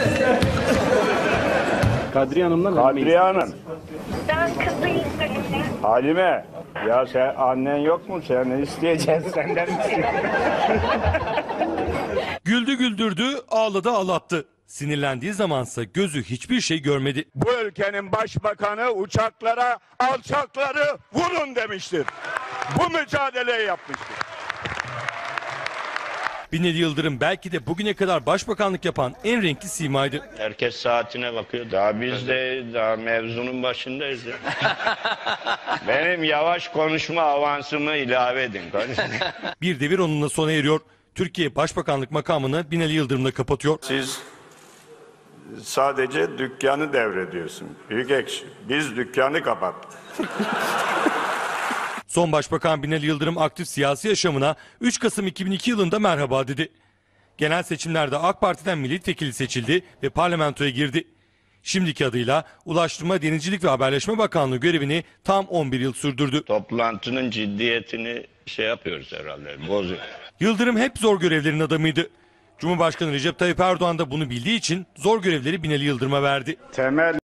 Kadriye Hanım'dan Kadriye Hanım. Ben kızıyım. Halime. Ya sen annen yok mu? Sen ne isteyeceksin senden? Güldü güldürdü, ağladı ağlattı. Sinirlendiği zamansa gözü hiçbir şey görmedi. Bu ülkenin başbakanı uçaklara alçakları vurun demiştir. Bu mücadeleyi yapmıştır. Binali Yıldırım belki de bugüne kadar başbakanlık yapan en renkli simaydı. Herkes saatine bakıyor. Daha mevzunun başındayız ya. Benim yavaş konuşma avansımı ilave edin. Bir devir onunla sona eriyor. Türkiye Başbakanlık makamını Binali Yıldırım'la kapatıyor. Siz sadece dükkanı devrediyorsun. Büyükekşi. Biz dükkanı kapattık. Son Başbakan Binali Yıldırım aktif siyasi yaşamına 3 Kasım 2002 yılında merhaba dedi. Genel seçimlerde AK Parti'den milletvekili seçildi ve parlamentoya girdi. Şimdiki adıyla Ulaştırma, Denizcilik ve Haberleşme Bakanlığı görevini tam 11 yıl sürdürdü. Toplantının ciddiyetini yapıyoruz herhalde. Bozuyor. Yıldırım hep zor görevlerin adamıydı. Cumhurbaşkanı Recep Tayyip Erdoğan da bunu bildiği için zor görevleri Binali Yıldırım'a verdi. Temel